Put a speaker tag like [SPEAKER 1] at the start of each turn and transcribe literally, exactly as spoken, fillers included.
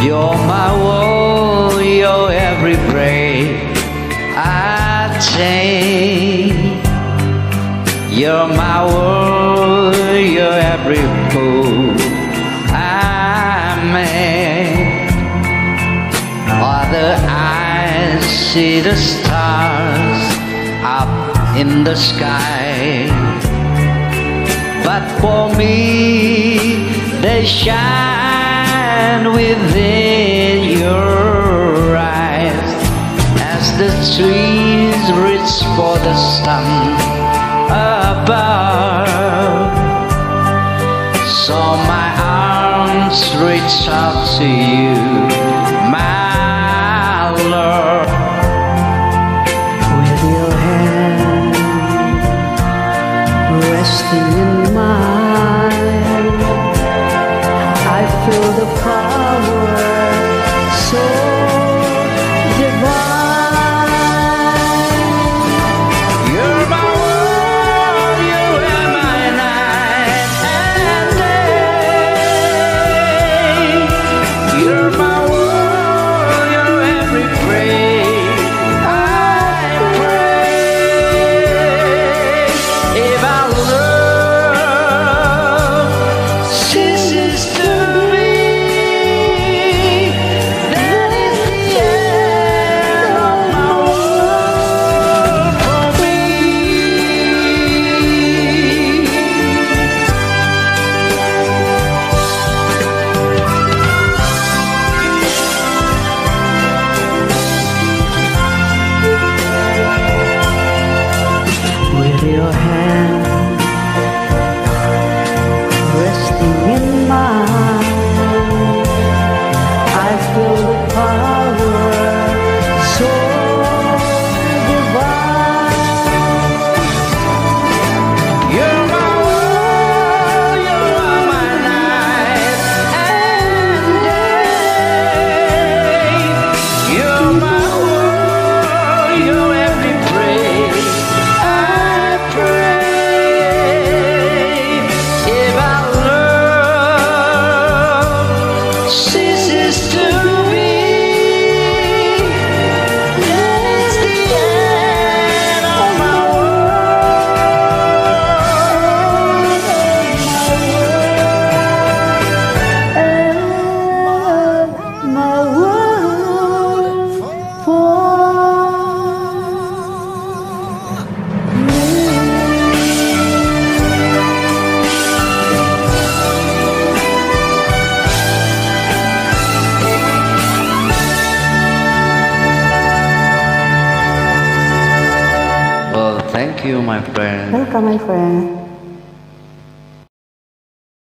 [SPEAKER 1] You're my world, you're every breath I take. You're my world, you're every move I make. Other eyes see the stars up in the sky, but for me they shine within your eyes. As the trees reach for the sun above, so my arms reach out to you, my love.
[SPEAKER 2] With your hand resting in mine, I feel the power so divine.
[SPEAKER 1] You're my world, you are my night and day. You're my world, you're every prayer I pray. If our love ceases to be, that is the end of my world for me.
[SPEAKER 2] With your hand resting in mine, I feel the power so divine.
[SPEAKER 1] You're my world, you are my night and day. You're my world, you're every prayer I pray. If our love ceases to be, that is the end of my
[SPEAKER 2] My world for
[SPEAKER 1] Well, thank you, my friend.
[SPEAKER 2] Welcome, my friend.